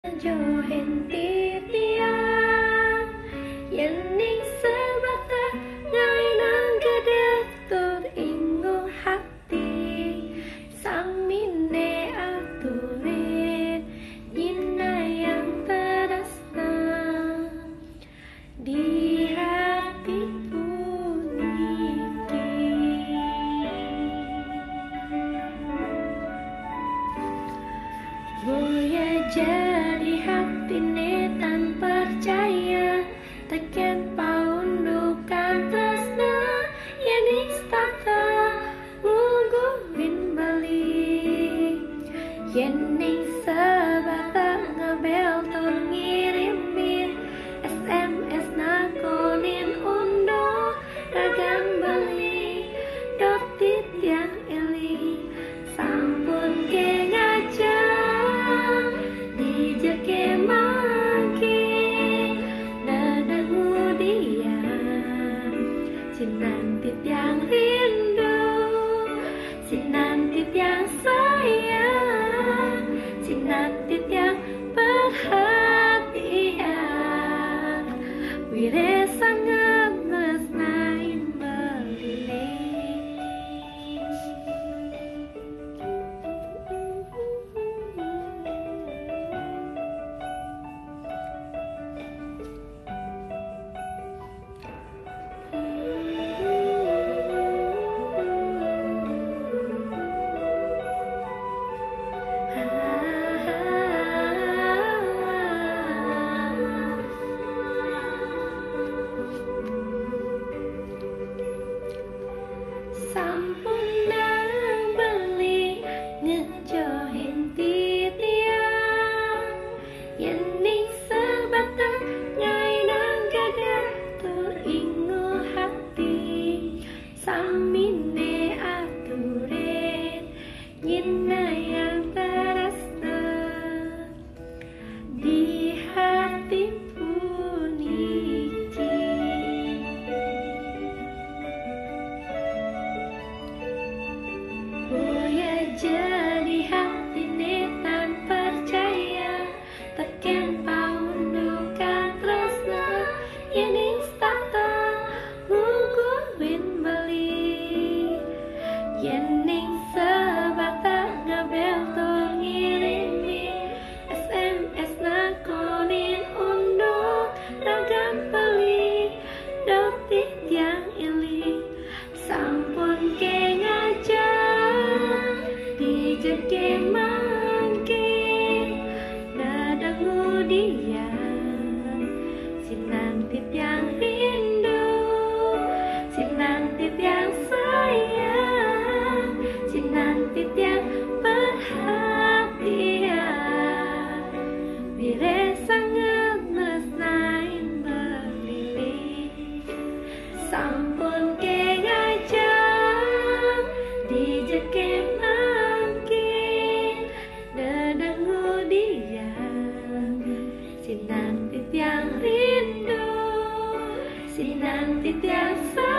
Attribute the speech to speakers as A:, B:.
A: Johen titian Yening sebata ngai nang gede tur ingo hati Samine aturin Yina yang terasna di hati puniki Boya jadi hati netan percaya Tekan paundukan tresna Yening stata ngungguin balik Yening sebata ngebel tur ngirimin SMS nakonin undo Ragam balik dotit yang eli Sampun ke ngajak dijeke mangki Nadamu diam Sinantit yang rindu Sinantit yang sayang Sinantit yang perhatian Wire sangat mesnain belilik Sampun nang beli ngejohin titian Yening sebata ngai nang gede tur ingo hati Samine aturin Yina yang terasna di hati puniki Boya jadi hati netan percaya Tekan paundukan tresna Yening stata ngungguin balik Yening sebata ngabel tur ngirimin SMS nakonin undo Ragam balik dotit yang ili Sampun ke ngajak dijeke mangki Nadamu diam Sinantit yang rindu Sinantit yang sayang Sinantit yang perhatian Wire sangat mesnain belilik Sampun ke ngajak dijeke mangki Nadamu diam Sinantit yang rindu Sinantit yang sayang